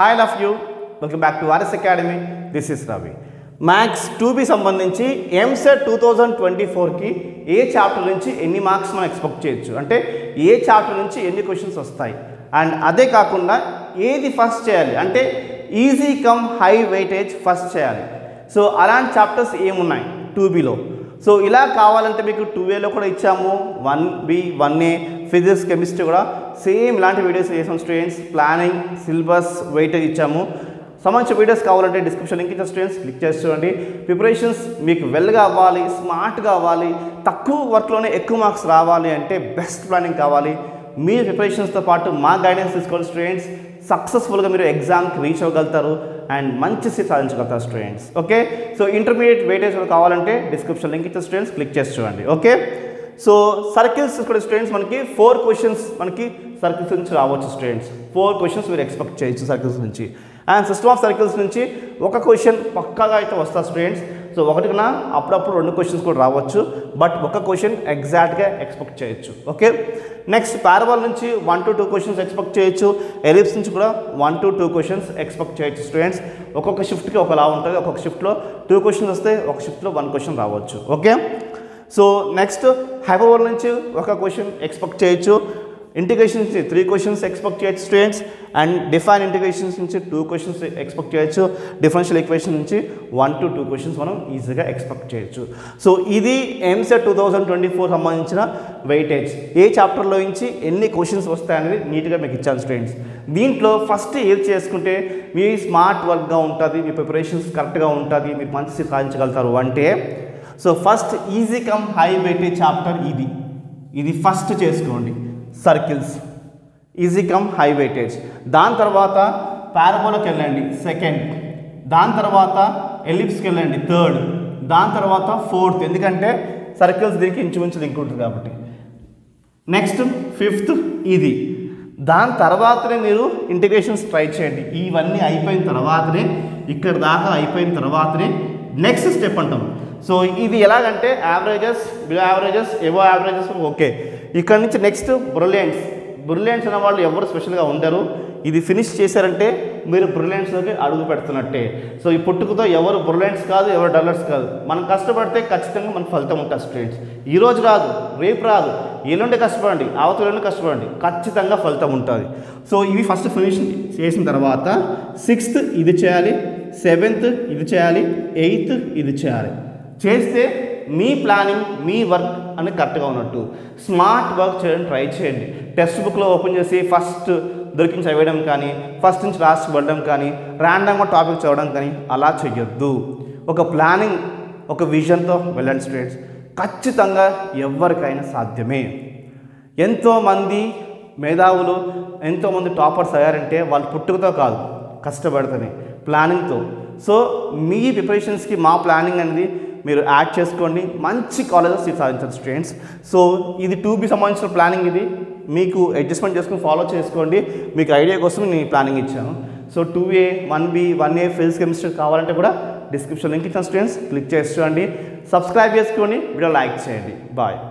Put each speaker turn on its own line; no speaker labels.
Hi love you welcome back to RS academy. This is Ravi. Maths 2B సంబంధించి ఎంసెట్ 2024కి ఏ chapter నుంచి ఎన్ని marks మనం expect చేయొచ్చు, అంటే ఏ చాప్టర్ నుంచి ఎన్ని క్వశ్చన్స్ వస్తాయి, అండ్ అదే కాకుండా ఏది ఫస్ట్ చేయాలి, అంటే easy cum high weightage first చేయాలి. సో అలాంటి చాప్టర్స్ ఏమున్నాయి 2Bలో. సో ఇలా కావాలంటే మీకు 2Aలో కూడా ఇచ్చాము, 1B 1A ఫిజిక్స్ కెమిస్ట్రీ కూడా సేమ్ ఇలాంటి వీడియోస్ చేసాం స్టూడెంట్స్. ప్లానింగ్ సిలబస్ వెయిటేజ్ ఇచ్చాము. సంబంధించిన వీడియోస్ కావాలంటే డిస్క్రిప్షన్ లింక్ ఇచ్చిన స్టూడెంట్స్ క్లిక్ చేసి చూడండి. ప్రిపరేషన్స్ మీకు వెల్గా అవ్వాలి, స్మార్ట్గా అవ్వాలి, తక్కువ వర్క్లోనే ఎక్కువ మార్క్స్ రావాలి అంటే బెస్ట్ ప్లానింగ్ కావాలి. మీ ప్రిపరేషన్స్తో పాటు మా గైడెన్స్ తీసుకోవాలి స్టూడెంట్స్. సక్సెస్ఫుల్గా మీరు ఎగ్జామ్కి రీచ్ అవ్వగలుగుతారు అండ్ మంచి సీట్ సాధించగలుగుతారు students. Okay, so intermediate weightage కావాలంటే డిస్క్రిప్షన్ లింక్ ఇచ్చిన స్టూడెంట్స్ క్లిక్ చేసి చూడండి. ఓకే, సో సర్కిల్స్ కూడా స్టూడెంట్స్ మనకి 4 క్వశ్చన్స్ మనకి సర్కిల్స్ నుంచి రావచ్చు స్టూడెంట్స్. 4 క్వశ్చన్స్ మీరు ఎక్స్పెక్ట్ చేయొచ్చు సర్కిల్స్ నుంచి. అండ్ సిస్టమ్ ఆఫ్ సర్కిల్స్ నుంచి ఒక క్వశ్చన్ పక్కాగా అయితే వస్తారు స్టూడెంట్స్. సో ఒకటి కన్నా అప్పుడప్పుడు 2 క్వశ్చన్స్ కూడా రావచ్చు, బట్ ఒక క్వశ్చన్ ఎగ్జాక్ట్గా ఎక్స్పెక్ట్ చేయొచ్చు. ఓకే, నెక్స్ట్ పారాబోల్ నుంచి 1 to 2 క్వశ్చన్స్ ఎక్స్పెక్ట్ చేయొచ్చు. ఎలిప్స్ నుంచి కూడా 1 to 2 క్వశ్చన్స్ ఎక్స్పెక్ట్ చేయొచ్చు స్టూడెంట్స్. ఒక్కొక్క షిఫ్ట్కి ఒకలా ఉంటుంది. ఒక్కొక్క షిఫ్ట్లో 2 క్వశ్చన్స్ వస్తే ఒక షిఫ్ట్లో 1 క్వశ్చన్ రావచ్చు. ఓకే, సో నెక్స్ట్ హైపర్బోలా నుంచి ఒక క్వశ్చన్ ఎక్స్పెక్ట్ చేయొచ్చు. ఇంటిగ్రేషన్ నుంచి 3 క్వశ్చన్స్ ఎక్స్పెక్ట్ చేయొచ్చు స్టూడెంట్స్. అండ్ డిఫైన్ ఇంటిగ్రేషన్స్ నుంచి 2 క్వశ్చన్స్ ఎక్స్పెక్ట్ చేయొచ్చు. డిఫరెన్షియల్ ఈక్వేషన్ నుంచి 1 to 2 క్వశ్చన్స్ మనం ఈజీగా ఎక్స్పెక్ట్ చేయొచ్చు. సో ఇది ఎంసెట్ 2024 సంబంధించిన వెయిటేజ్. ఏ చాప్టర్లో నుంచి ఎన్ని క్వశ్చన్స్ వస్తాయనేది నీట్గా మీకు ఇచ్చాను స్టూడెంట్స్. దీంట్లో ఫస్ట్ ఏది చేసుకుంటే మీ స్మార్ట్ వర్క్గా ఉంటుంది, మీ ప్రిపరేషన్స్ కరెక్ట్గా ఉంటుంది, మీరు మంచి సాధించగలుగుతారు అంటే, so first easy cum high weightage chapter ఇది ఫస్ట్ చేసుకోండి. Circles easy cum high weightage. దాని తర్వాత పారాబోలాకి వెళ్ళండి సెకండ్. దాని తర్వాత ఎలిప్స్కి వెళ్ళండి థర్డ్. దాని తర్వాత ఫోర్త్, ఎందుకంటే సర్కిల్స్ దీనికి ఇంచుమించు లింక్ ఉంటుంది కాబట్టి. నెక్స్ట్ ఫిఫ్త్ ఇది. దాని తర్వాతనే మీరు ఇంటిగ్రేషన్స్ ట్రై చేయండి. ఇవన్నీ అయిపోయిన తర్వాతనే, ఇక్కడ దాకా అయిపోయిన తర్వాతనే నెక్స్ట్ స్టెప్ అంటాం. సో ఇది ఎలాగంటే averages, below averages, above averages. Okay, ఇక్కడ నుంచి నెక్స్ట్ బ్రిలియన్స్ అనే వాళ్ళు ఎవరు స్పెషల్గా ఉండరు. ఇది ఫినిష్ చేశారంటే మీరు బ్రిలియన్స్లోకి అడుగు పెడుతున్నట్టే. సో ఈ పుట్టుకతో ఎవరు బ్రిలియన్స్ కాదు, ఎవరు డల్లర్స్ కాదు. మనం కష్టపడితే ఖచ్చితంగా మనకు ఫలితం ఉంటుంది స్టూడెంట్స్. ఈరోజు రాదు, రేపు రాదు, ఎల్లుండి కష్టపడండి, అవతల కష్టపడండి, ఖచ్చితంగా ఫలితం ఉంటుంది. సో ఇవి ఫస్ట్ ఫినిష్ చేసిన తర్వాత 6th ఇది చేయాలి, 7th ఇది చేయాలి, 8th ఇది చేయాలి. చేస్తే మీ ప్లానింగ్, మీ వర్క్ అని కరెక్ట్గా ఉన్నట్టు. స్మార్ట్ వర్క్ చేయడం ట్రై చేయండి. టెక్స్ట్ బుక్లో ఓపెన్ చేసి ఫస్ట్ దొరికించి చదివేయడం కానీ, ఫస్ట్ నుంచి లాస్ట్ వెళ్ళడం కానీ, ర్యాండమ్గా టాపిక్ చదవడం కానీ అలా చెయ్యొద్దు. ఒక ప్లానింగ్, ఒక విజన్తో వెళ్ళండి స్టూడెంట్స్. ఖచ్చితంగా ఎవరికైనా సాధ్యమే. ఎంతోమంది మేధావులు, ఎంతోమంది టాపర్స్ అయ్యారంటే వాళ్ళు పుట్టుకతో కాదు, కష్టపడితేనే, ప్లానింగ్తో. సో మీ ప్రిపరేషన్స్కి మా ప్లానింగ్ అనేది మీరు యాడ్ చేసుకోండి. మంచి కాలేజెస్ సాధించారు స్టూడెంట్స్. సో ఇది 2B సంబంధించిన ప్లానింగ్. ఇది మీకు అడ్జస్ట్మెంట్ చేసుకుని ఫాలో చేసుకోండి. మీకు ఐడియా కోసం నేను ప్లానింగ్ ఇచ్చాను. So 2A 1B 1A physics chemistry కావాలంటే కూడా డిస్క్రిప్షన్ లింక్ ఇచ్చిన స్టూడెంట్స్ క్లిక్ చేసి చూడండి. సబ్స్క్రైబ్ చేసుకోండి, వీడియో లైక్ చేయండి. బాయ్.